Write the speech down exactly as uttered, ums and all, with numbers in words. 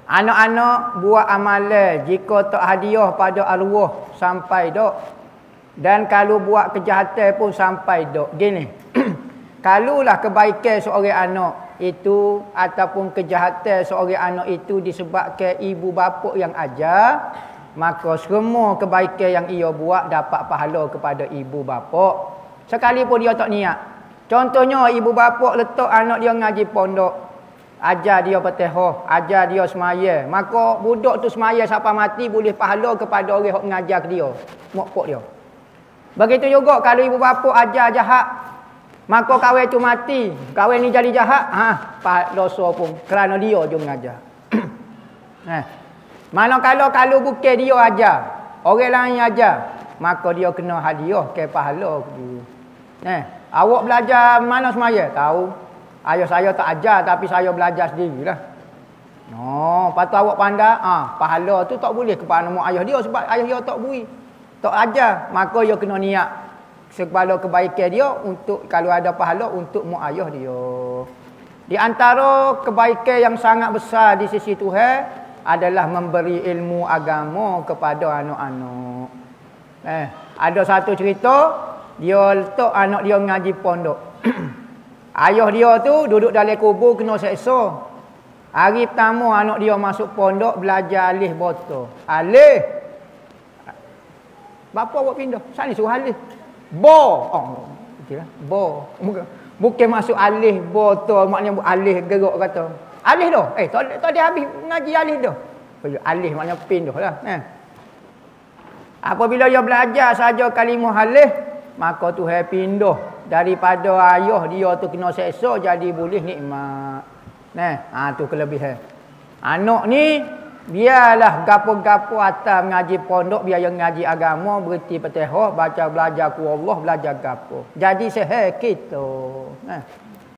Anak-anak buat amalan jika tak hadiah pada arwah sampai dok. Dan kalau buat kejahatan pun sampai dok. Gini. Kalulah kebaikan seorang anak itu ataupun kejahatan seorang anak itu disebabkan ibu bapa yang ajar, maka semua kebaikan yang ia buat dapat pahala kepada ibu bapa. Sekalipun dia tak niat. Contohnya ibu bapa letak anak dia ngaji pondok, ajar dia Fatihah, ajar dia semaya, maka budak tu semaya sampai mati boleh pahala kepada orang yang mengajar dia, mak pok dia. Begitu juga kalau ibu bapa ajar jahat, maka kawan tu mati, kawan ni jadi jahat, ha, dosa pun kerana dia je mengajar. Nah, manakala kalau bukan dia ajar, orang lain ajar, maka dia kena hadiah ke pahala tu. Nah, awak belajar mana semaya? Tahu. Ayah saya tak ajar tapi saya belajar sendirilah. No, patut awak pandai, ah, pahala tu tak boleh kepada mak ayah dia sebab ayah dia tak beri. Tak ajar, maka dia kena niat segala kebaikan dia untuk kalau ada pahala untuk mak ayah dia. Di antara kebaikan yang sangat besar di sisi Tuhan adalah memberi ilmu agama kepada anak-anak. Eh, ada satu cerita, dia letak anak dia ngaji pondok. Ayah dia tu duduk dalam kubur kena seksa. Hari pertama anak dia masuk pondok belajar alih botol. Alih. Bapa buat pindah. Sana suruh alih. Bo. Oh, okeylah. Bo. Bukan, bukan masuk alih botol maknanya alih gerak kata. Alih dah. Eh, tak tak ada habis ngaji alih dah. Alih maknanya pindah lah. Eh. Apabila dia belajar saja kalimah alih, maka Tuhan pindah daripada ayah dia tu kena seksa jadi boleh nikmat. Nah, ha tu kelebihan. Anak ni biarlah gapo-gapo atas mengaji pondok, biar yang ngaji agama, berhenti Fatihah, baca belajar ku Allah, belajar gapo. Jadi sehat kita. Nah.